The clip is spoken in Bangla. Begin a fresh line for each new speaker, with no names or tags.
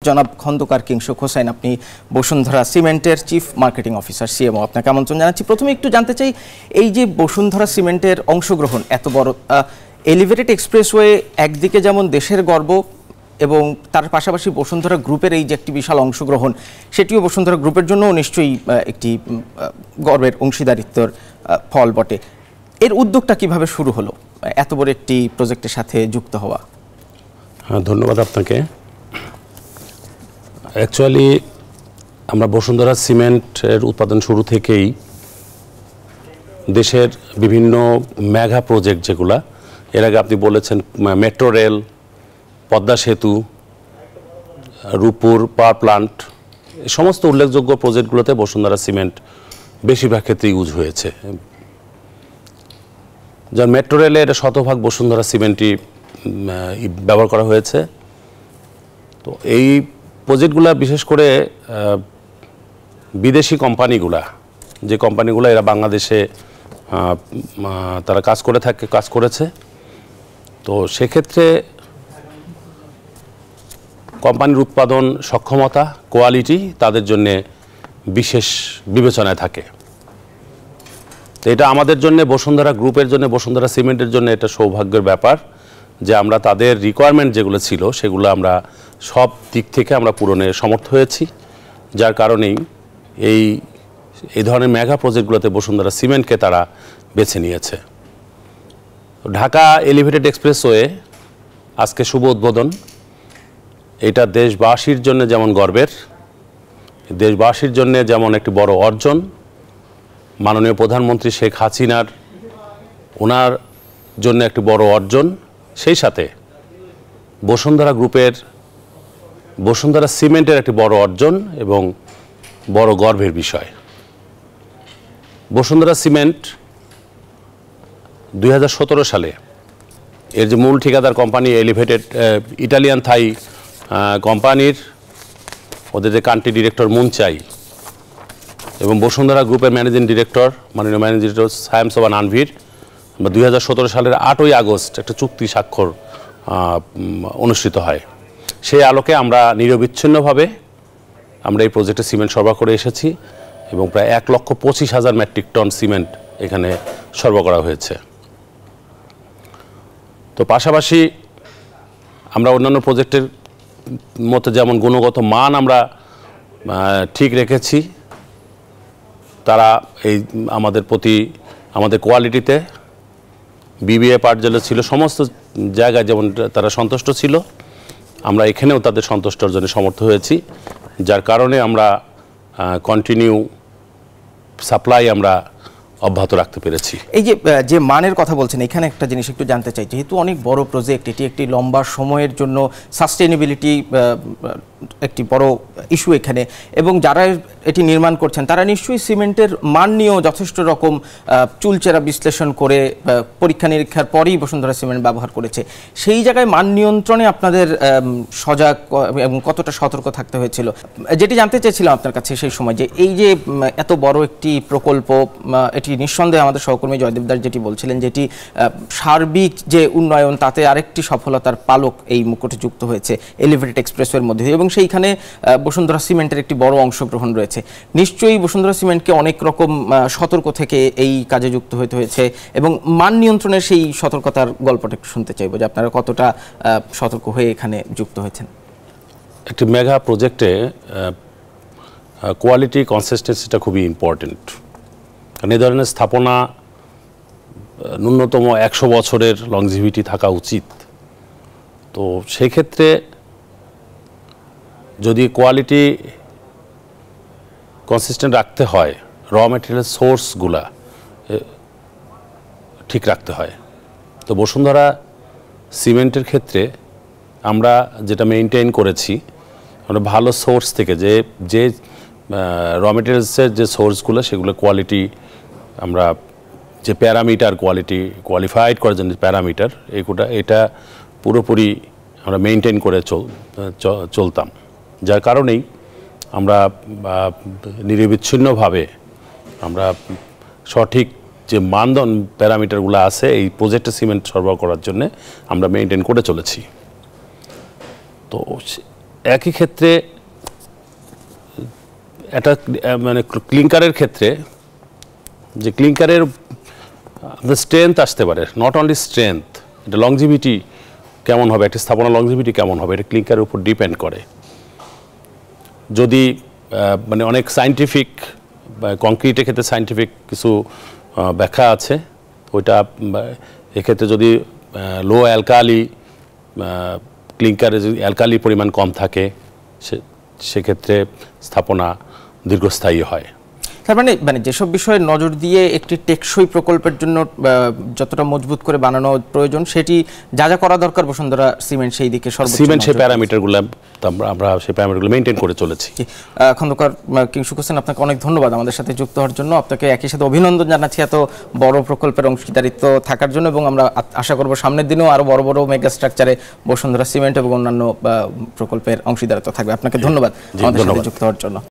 জনাব খন্দকার কিংসুক হোসেন, আপনি বসুন্ধরা সিমেন্টের চিফ মার্কেটিং অফিসার সিএমও, আপনাকে আমন্ত্রণ জানাচ্ছি। প্রথমে একটু জানতে চাই, এই যে বসুন্ধরা সিমেন্টের অংশগ্রহণ এত বড় এলিভেটেড এক্সপ্রেসওয়ে, একদিকে যেমন দেশের গর্ব এবং তার পাশাপাশি বসুন্ধরা গ্রুপের এই যে একটি বিশাল অংশগ্রহণ, সেটিও বসুন্ধরা গ্রুপের জন্য নিশ্চয়ই একটি গর্বের অংশীদারিত্বের ফল বটে। এর উদ্যোগটা কিভাবে শুরু হলো, এত বড় একটি প্রজেক্টের সাথে যুক্ত হওয়া?
হ্যাঁ, ধন্যবাদ আপনাকে। অ্যাকচুয়ালি আমরা বসুন্ধরা সিমেন্টের উৎপাদন শুরু থেকেই দেশের বিভিন্ন মেগা প্রজেক্ট, যেগুলা এর আগে আপনি বলেছেন, মেট্রো রেল, পদ্মা সেতু, রূপপুর পাওয়ার প্লান্ট, এই সমস্ত উল্লেখযোগ্য প্রজেক্টগুলোতে বসুন্ধরা সিমেন্ট বেশিরভাগ ক্ষেত্রে ইউজ হয়েছে। যার মেট্রো রেলে এটা শতভাগ বসুন্ধরা সিমেন্টই ব্যবহার করা হয়েছে। তো এই প্রজেক্টগুলো বিশেষ করে বিদেশি কোম্পানিগুলা, যে কোম্পানিগুলো এরা বাংলাদেশে তারা কাজ করেছে, তো সেক্ষেত্রে কোম্পানির উৎপাদন সক্ষমতা, কোয়ালিটি তাদের জন্যে বিশেষ বিবেচনায় থাকে। তো এটা আমাদের জন্য, বসুন্ধরা গ্রুপের জন্য, বসুন্ধরা সিমেন্টের জন্য এটা সৌভাগ্যের ব্যাপার যে আমরা তাদের রিকোয়ারমেন্ট যেগুলো ছিল সেগুলো আমরা সব দিক থেকে আমরা পূরণে সমর্থ হয়েছি। যার কারণেই এই ধরনের মেগা প্রজেক্টগুলোতে বসুন্ধরা সিমেন্টকে তারা বেছে নিয়েছে। ঢাকা এলিভেটেড এক্সপ্রেসওয়ে আজকে শুভ উদ্বোধন। এটা দেশবাসীর জন্য যেমন গর্বের, দেশবাসীর জন্য যেমন একটি বড় অর্জন। মাননীয় প্রধানমন্ত্রী শেখ হাসিনার ওনার জন্য একটি বড় অর্জন, সেই সাথে বসুন্ধরা গ্রুপের, বসুন্ধরা সিমেন্টের একটি বড় অর্জন এবং বড় গর্বের বিষয়। বসুন্ধরা সিমেন্ট 2017 সালে এর যে মূল ঠিকাদার কোম্পানি এলিভেটেড ইটালিয়ান থাই কোম্পানির, ওদের যে কান্ট্রি ডিরেক্টর মুনচাই এবং বসুন্ধরা গ্রুপের ম্যানেজিং ডিরেক্টর, মাননীয় ম্যানেজিং ডিরেক্টর সায়েম সোবান আনভির 2017 সালের 8ই আগস্ট একটা চুক্তি স্বাক্ষর অনুষ্ঠিত হয়। সেই আলোকে আমরা নিরবিচ্ছিন্নভাবে আমরা এই প্রজেক্টে সিমেন্ট সরবরাহ করে এসেছি এবং প্রায় 1,25,000 মেট্রিক টন সিমেন্ট এখানে সরবরাহ করা হয়েছে। তো পাশাপাশি আমরা অন্যান্য প্রজেক্টের মতো যেমন গুণগত মান আমরা ঠিক রেখেছি, তারা আমাদের কোয়ালিটিতে বিবিএ পার্ট যেগুলো ছিল সমস্ত জায়গায় যেমন তারা সন্তুষ্ট ছিল, আমরা এখানেও তাদের সন্তুষ্টর জন্য সমর্থ হয়েছি। যার কারণে আমরা কন্টিনিউ সাপ্লাই আমরা অব্যাহত রাখতে পেরেছি।
এই যে মানের কথা বলছেন, এখানে একটা জিনিস একটু জানতে চাই, যেহেতু অনেক বড় প্রজেক্ট, এটি একটি লম্বা সময়ের জন্য সাস্টেনেবিলিটি একটি বড় ইস্যু এখানে, এবং যারা এটি নির্মাণ করছেন তারা নিশ্চয়ই সিমেন্টের মান নিয়েও যথেষ্ট রকম চুলচেরা বিশ্লেষণ করে পরীক্ষা নিরীক্ষার পরেই বসুন্ধরা সিমেন্ট ব্যবহার করেছে। সেই জায়গায় মান নিয়ন্ত্রণে আপনাদের সজাগ এবং কতটা সতর্ক থাকতে হয়েছিল, যেটি জানতে চেয়েছিলাম আপনার কাছে সেই সময়, যে এই যে এত বড় একটি প্রকল্প, এটি নিঃসন্দেহে আমাদের সহকর্মী জয়দেব দাস যেটি বলছিলেন, যেটি সার্বিক যে উন্নয়ন তাতে আরেকটি সফলতার পালক এই মুকুটে যুক্ত হয়েছে এলিভেটেড এক্সপ্রেসওয়ের মধ্যে, এবং সেইখানে বসুন্ধরা সিমেন্টের একটি বড় অংশগ্রহণ রয়েছে। নিশ্চয়ই বসুন্ধরা সিমেন্টকে অনেক রকম সতর্ক থেকে এই কাজে যুক্ত হতে হয়েছে, এবং মান নিয়ন্ত্রণের সেই সতর্কতার গল্পটা একটু শুনতে চাইবো, যে আপনারা কতটা সতর্ক হয়ে এখানে যুক্ত হয়েছেন।
একটি মেগা প্রজেক্টে কোয়ালিটি কনসিস্টেন্সিটা খুবই ইম্পর্টেন্ট, কারণ এই ধরনের স্থাপনা ন্যূনতম 100 বছরের লংজিভিটি থাকা উচিত। তো সেই ক্ষেত্রে যদি কোয়ালিটি কনসিস্টেন্ট রাখতে হয়, র ম্যাটেরিয়াল সোর্সগুলা ঠিক রাখতে হয়। তো বসুন্ধরা সিমেন্টের ক্ষেত্রে আমরা যেটা মেনটেন করেছি, আমরা ভালো সোর্স থেকে যে র ম্যাটেরিয়ালসের যে সোর্সগুলো, সেগুলো কোয়ালিটি আমরা যে প্যারামিটার, কোয়ালিফাইড করার জন্য প্যারামিটার, এটা পুরোপুরি আমরা মেনটেন করে চলতাম। যার কারণেই আমরা নিরবিচ্ছিন্নভাবে আমরা সঠিক যে মানদণ্ড প্যারামিটারগুলো আছে এই প্রজেক্টে সিমেন্ট সরবরাহ করার জন্য আমরা মেনটেন করে চলেছি। তো একই ক্ষেত্রে এটা মানে ক্লিংকারের ক্ষেত্রে যে ক্লিংকারের স্ট্রেংথ আসতে পারে, নট অনলি স্ট্রেংথ, এটা লংজিভিটি কেমন হবে, একটা স্থাপনা লংজিভিটি কেমন হবে, এটা ক্লিংকারের উপর ডিপেন্ড করে। যদি মানে অনেক সায়েন্টিফিক কংক্রিটের ক্ষেত্রে সায়েন্টিফিক কিছু ব্যাখ্যা আছে, ওইটা এক্ষেত্রে যদি লো অ্যালকালি ক্লিংকারে যদি অ্যালকালি পরিমাণ কম থাকে সেক্ষেত্রে স্থাপনা দীর্ঘস্থায়ী হয়।
তার মানে যেসব বিষয়ে নজর দিয়ে একটি টেকসই প্রকল্পের জন্য যতটা মজবুত করে বানানো প্রয়োজন সেটি যা যা করা দরকার বসুন্ধরা সিমেন্ট সেই দিকে সর্বোচ্চ
সিমেন্ট সেই প্যারামিটারগুলো আমরা সেই প্যারামিটারগুলো মেইনটেইন করে চলেছি।
খন্দকার কিংসুক হোসেন, আপনাকে অনেক ধন্যবাদ আমাদের সাথে যুক্ত হওয়ার জন্য। আপনাকে একই সাথে অভিনন্দন জানাচ্ছি এত বড় প্রকল্পের অংশীদারিত্ব থাকার জন্য, এবং আমরা আশা করব সামনের দিনেও আরো বড় বড় মেগা স্ট্রাকচারে বসুন্ধরা সিমেন্ট এবং অন্যান্য প্রকল্পের অংশীদারিত্ব থাকবে। আপনাকে ধন্যবাদ আমাদের সাথে যুক্ত হওয়ার জন্য।